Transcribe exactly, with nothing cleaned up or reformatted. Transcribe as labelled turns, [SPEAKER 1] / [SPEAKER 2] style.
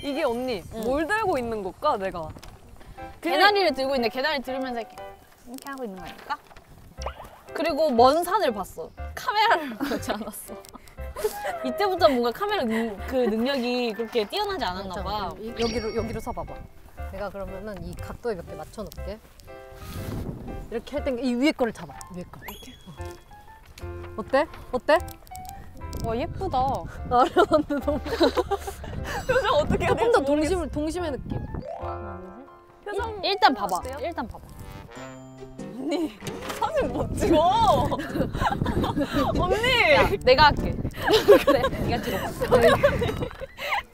[SPEAKER 1] 이게 언니
[SPEAKER 2] 응.
[SPEAKER 1] 뭘 들고 있는 걸까 내가?
[SPEAKER 2] 개나리를 들고 있는데 개나리 들으면서 이렇게, 이렇게 하고 있는 거 아닐까? 그리고 먼 산을 봤어. 카메라를 보지 않았어. 이때부터 뭔가 카메라 능, 그 능력이 그렇게 뛰어나지 않았나 봐.
[SPEAKER 3] 이- 여기로 여기로 서봐봐. 내가 그러면은 이 각도에 몇 개 맞춰놓을게. 이렇게 할 땐 이 위에 거를 잡아. 위에 거. 이렇게. 어. 어때? 어때?
[SPEAKER 2] 와 예쁘다.
[SPEAKER 3] 아련한데 너무.
[SPEAKER 1] 표정 어떻게 해야
[SPEAKER 3] 조금
[SPEAKER 1] 될지
[SPEAKER 3] 더
[SPEAKER 1] 모르겠어.
[SPEAKER 3] 동심 동심의 느낌.
[SPEAKER 1] 표정
[SPEAKER 2] 일, 일단 봐봐.
[SPEAKER 1] 어때요?
[SPEAKER 2] 일단 봐봐.
[SPEAKER 1] 언니 사진 못 찍어. 언니.
[SPEAKER 2] 야, 내가 할게. 그래, 네가 찍어.